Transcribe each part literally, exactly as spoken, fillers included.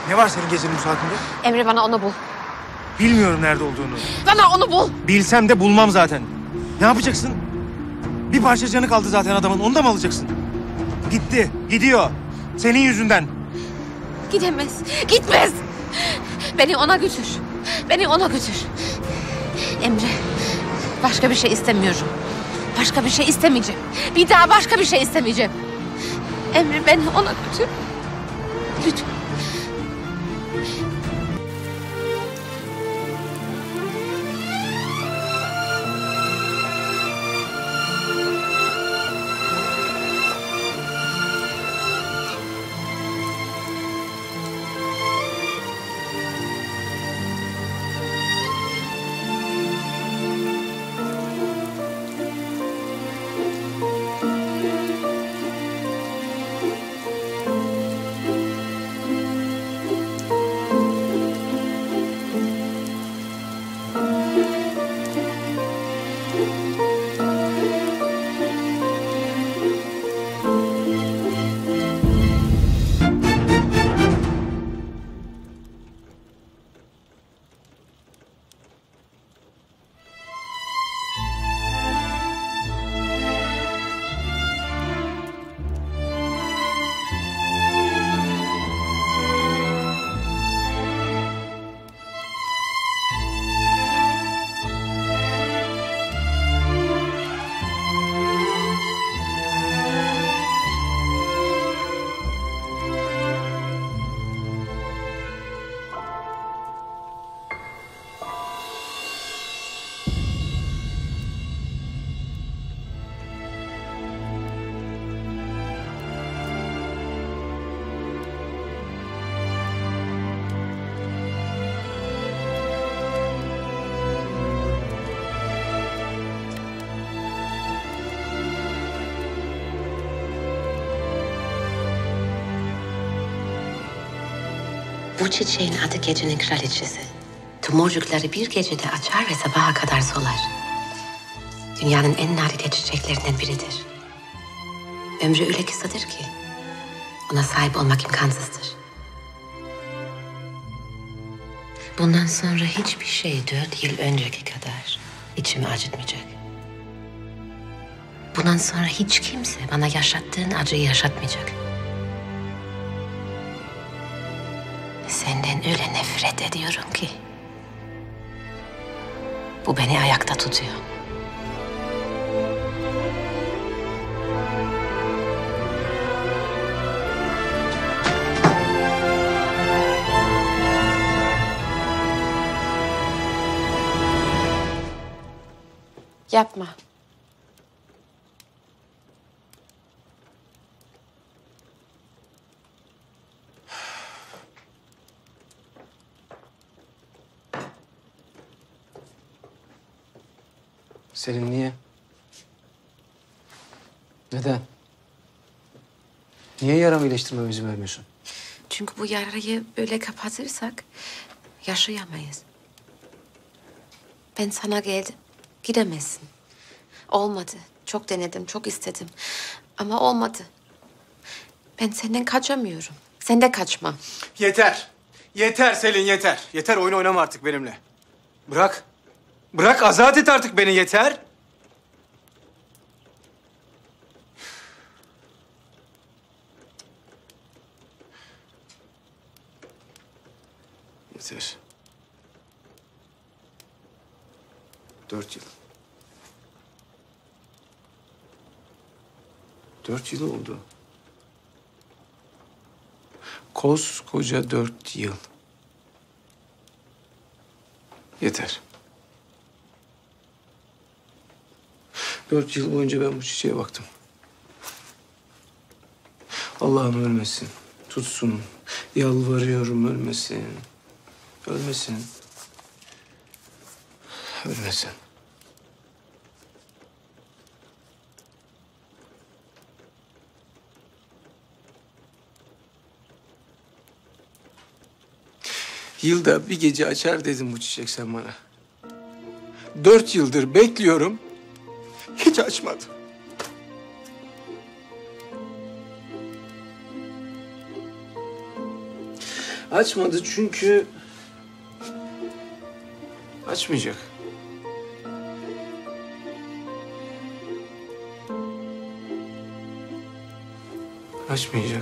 Ne var senin gecenin bu saatinde? Emre, bana onu bul. Bilmiyorum nerede olduğunu. Bana onu bul. Bilsem de bulmam zaten. Ne yapacaksın? Bir parça canı kaldı zaten adamın. Onu da mı alacaksın? Gitti. Gidiyor. Senin yüzünden. Gidemez. Gitmez. Beni ona götür. Beni ona götür. Emre, başka bir şey istemiyorum. Başka bir şey istemeyeceğim. Bir daha başka bir şey istemeyeceğim. Emre, beni ona götür. Lütfen. Bu çiçeğin adı gecenin kraliçesi. Tomurcukları bir gecede açar ve sabaha kadar solar. Dünyanın en nadide çiçeklerinden biridir. Ömrü öyle kısadır ki ona sahip olmak imkansızdır. Bundan sonra hiçbir şey dört yıl önceki kadar içimi acıtmayacak. Bundan sonra hiç kimse bana yaşattığın acıyı yaşatmayacak. Senden öyle nefret ediyorum ki bu beni ayakta tutuyor. Yapma. Selin niye? Neden? Niye yaramı iyileştirmeme izin vermiyorsun? Çünkü bu yarayı böyle kapatırsak yaşayamayız. Ben sana geldim. Gidemezsin. Olmadı. Çok denedim, çok istedim. Ama olmadı. Ben senden kaçamıyorum. Sen de kaçma. Yeter. Yeter Selin, yeter. Yeter, oyun oynama artık benimle. Bırak. Bırak, azat et artık beni, yeter. Yeter. Dört yıl. Dört yıl oldu. Koskoca dört yıl. Yeter. Dört yıl boyunca ben bu çiçeğe baktım. Allah'ım ölmesin. Tutsun. Yalvarıyorum ölmesin. Ölmesin. Ölmesin. Yılda bir gece açar dedim bu çiçek sen bana. Dört yıldır bekliyorum. Hiç açmadı. Açmadı çünkü... Açmayacak. Açmayacak.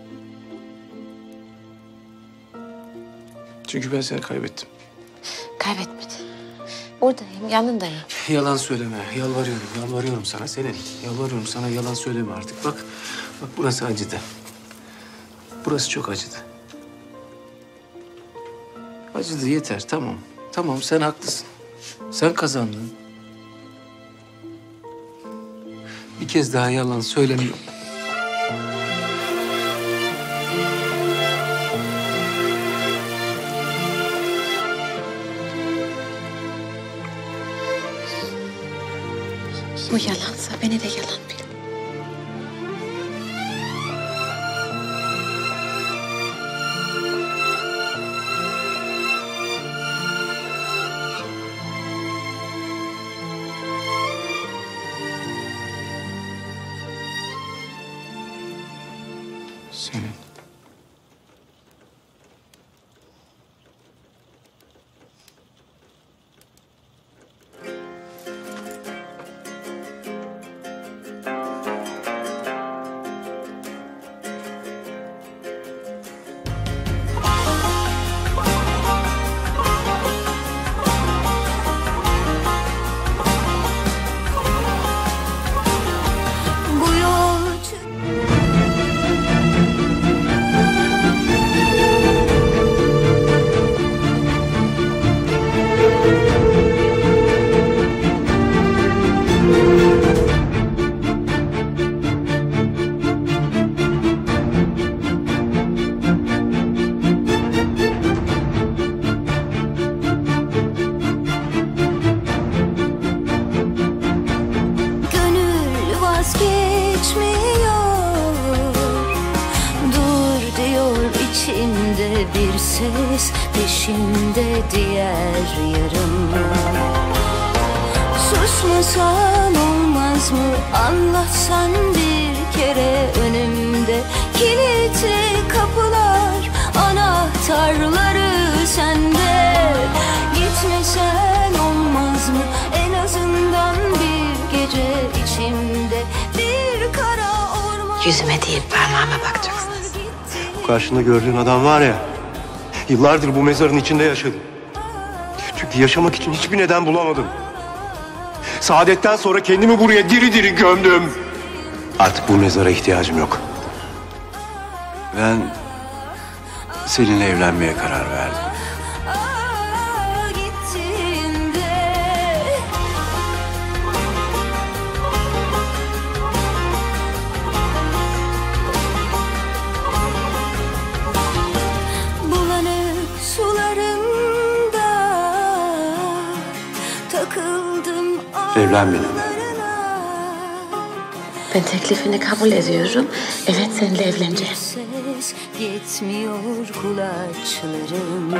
Çünkü ben seni kaybettim. Kaybetmedin. Buradayım, yanındayım. Yalan söyleme. Yalvarıyorum. Yalvarıyorum sana Selin. Yalvarıyorum sana, yalan söyleme artık. Bak, bak burası acıdı. Burası çok acıdı. Acıdı yeter. Tamam. Tamam sen haklısın. Sen kazandın. Bir kez daha yalan söylemiyorum. Bu yalansa beni de yalan bil. Senin. Bu yolcu gönül vazgeçmiyor. Dur diyor içimde bir ses, peşimde diğer yarım. Susmasan olmaz mı? Anlatsan bir kere önümde. Kilitli kapılar, anahtarları sende. Gitmesen olmaz mı? En azından bir gece içimde. Bir kara orman. Yüzüme değil parmağıma bakacaksınız. Bu karşında gördüğün adam var ya, yıllardır bu mezarın içinde yaşadım. Çünkü yaşamak için hiçbir neden bulamadım. Saadetten sonra kendimi buraya diri diri gömdüm. Artık bu mezara ihtiyacım yok. Ben seninle evlenmeye karar verdim. Aa, gittiğinde bulanık sularında takıldım Evlen benimle. ağlarına. Ben teklifini kabul ediyorum. Evet, seninle evleneceğim. Ses yetmiyor kulaçlarım.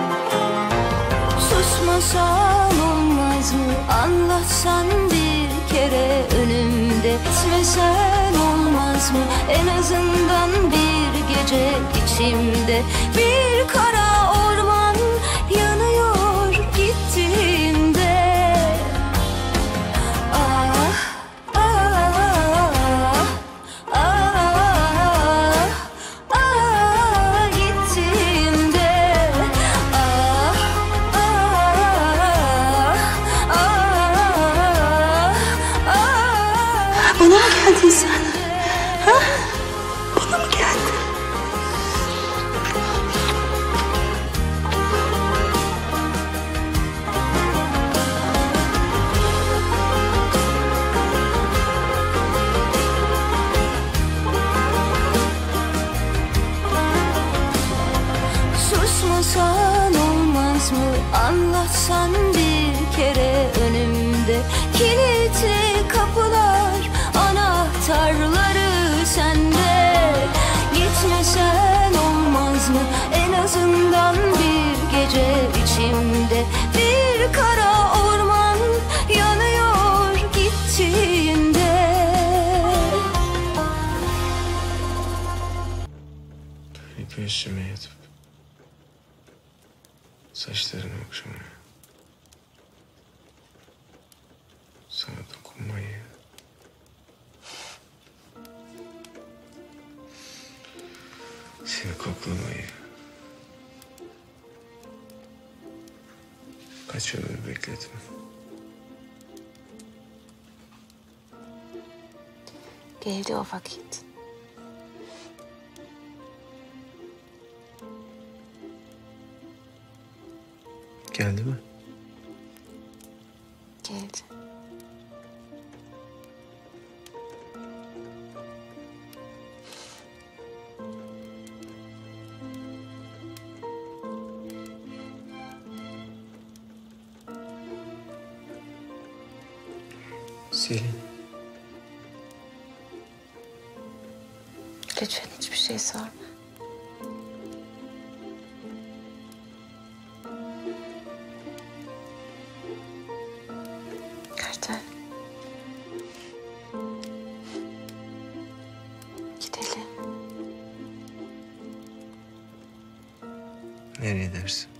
Susmasan olmaz mı? Anlatsan bir kere önümde. Gitmesen olmaz mı? En azından bir gece içimde. Bir kara orman yanıyor gittiğinde. Ah, ah, ah, ah, gittiğinde. Ah, ah, ah, ah. Bana mı geldin sen? Ha? Bana mı geldin? Susmasan olmaz mı? Anlatsan bir kere önümde. Kilitli kapılar, anahtarları sende. Gitmesen olmaz mı? En azından bir gece içimde. Bir kara orman yanıyor gittiğinde. Peşime yatıp Saçlarını okşamayı. Sana dokunmayı. Seni koklamayı. Kaç ömür bekledim. Geldi o vakit. Geldi mi? Geldi. Selin. Lütfen hiçbir şey sorma. Kartal. Gidelim. Nereye dersin?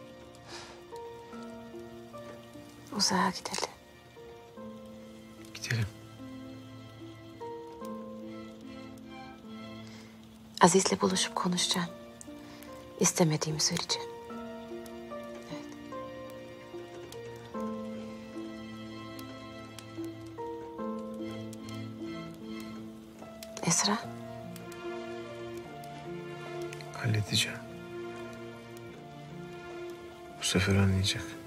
Uzağa gidelim. Gidelim. Aziz'le buluşup konuşacağım. İstemediğimi söyleyeceğim. Evet. Esra, Halledeceğim. Bu sefer anlayacak.